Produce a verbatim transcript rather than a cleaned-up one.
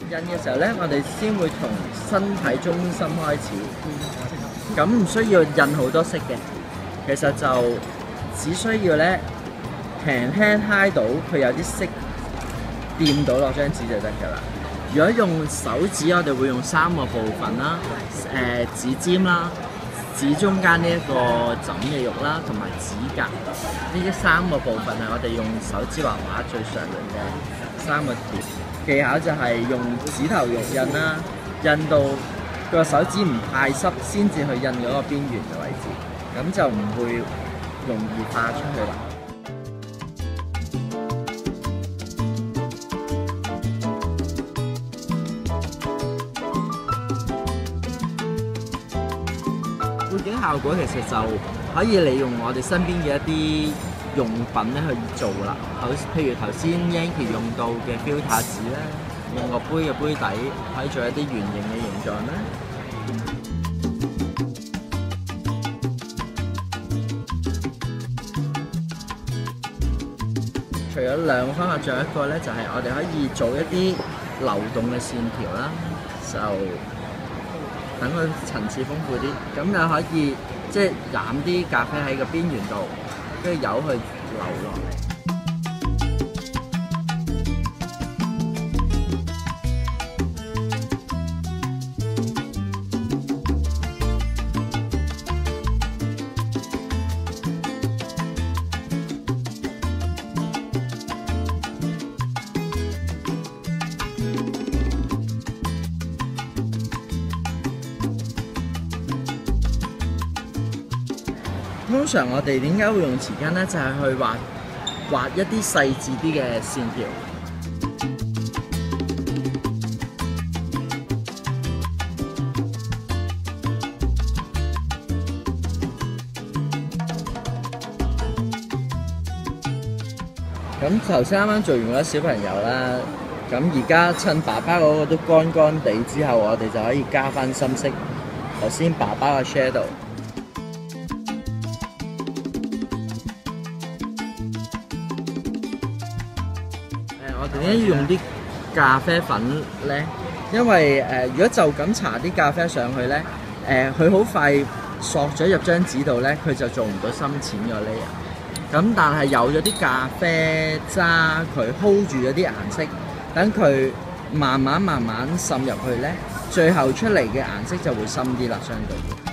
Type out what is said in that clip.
印嘅時候咧，我哋先會從身體中心開始，咁唔需要印好多色嘅，其實就只需要咧輕輕揩到佢有啲色掂到落張紙就得㗎啦。如果用手指，我哋會用三個部分啦，誒、呃、指尖啦、指中間呢一個枕嘅肉啦，同埋指甲呢啲三個部分係我哋用手指畫畫最常用嘅三個點。技巧就係用指頭肉印啦，印到個手指唔太濕，先至去印嗰個邊緣嘅位置，咁就唔會容易化出去啦。背景效果其實就可以利用我哋身邊嘅一啲用品咧去做啦，好譬如頭先 Yankee 用到嘅 filter 紙咧，用個杯嘅杯底可以做一啲圓形嘅形狀啦。除咗兩個方法，仲有一個咧就係我哋可以做一啲流動嘅線條啦，就等佢層次豐富啲，咁就可以即係染啲咖啡喺個邊緣度。跟住由佢流落嚟。通常我哋點解會用匙羹咧？就係、是、去畫畫一啲細緻啲嘅線條。咁頭先啱啱做完嗰小朋友啦，咁而家趁爸爸嗰個都乾乾地之後，我哋就可以加翻深色。頭先爸爸嘅 shadow。我哋點解要用啲咖啡粉咧？因為誒、呃，如果就咁搽啲咖啡上去咧，誒佢好快索咗入張紙度咧，佢就做唔到深淺個 layer。咁但係有咗啲咖啡渣，佢 hold 住咗啲顏色，等佢慢慢慢慢滲入去咧，最後出嚟嘅顏色就會深啲啦，相對。